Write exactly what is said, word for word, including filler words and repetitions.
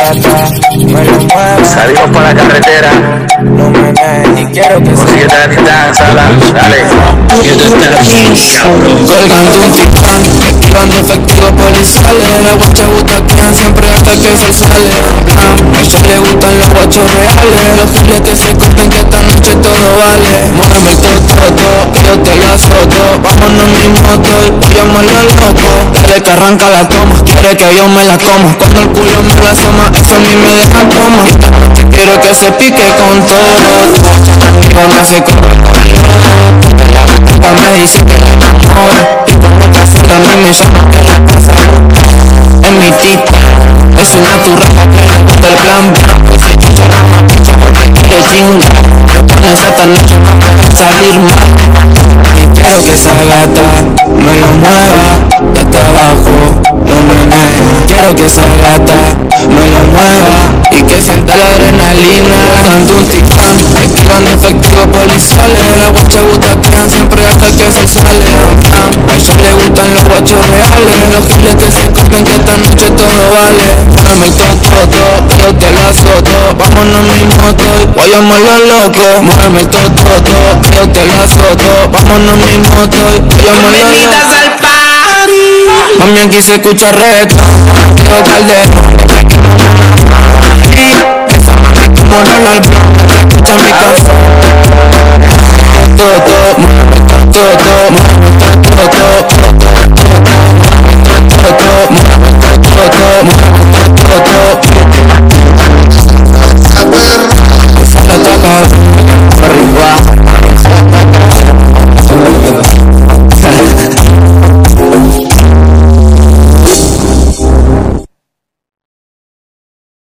gata, me lo mueva. Salimos por la carretera, No me negues y quiero que consíguete la titán, sala, dale. colgando un titán, activando efectivos policiales. Las guachas butaquean siempre hasta que se sale. A ella le gustan los guachos reales, los giles que se corten que esta noche todo vale. Muéveme el tototo, que yo te la azoto. Vámonos en mi moto y vayamos lo loco. Dale que arranca la toma, quiere que yo me la coma. Cuando el culo me la asoma, eso a mí me deja coma. Esta noche quiero que se pique con todo. Cuando se corre me dice que la enamora. Y cuando casa también me llama que la casa es mi tita, es una turra que le gusta el plan blanco. Se chucha la mapicha porque quiere chinga. Yo con esta noche no puedo salir mal. Y quiero que esa gata me lo mueva desde abajo, no me negue. Quiero que esa gata me lo mueva y que sienta la adrenalina. Dando un titán, activando efectivos policiales. Las guachas butaquean siempre hasta que se sale. A ella le gustan los guachos reales, los giles que se corten que esta noche todo vale. Muéveme el tototo, que yo te la azoto. Vámonos en mi moto y vayamos lo loco. Muéveme el tototo, que yo te la azoto. Vámonos en mi moto y vayamos lo loco. Al party. Mami, aquí se escucha reto, quiero caldero. Esa mami como no la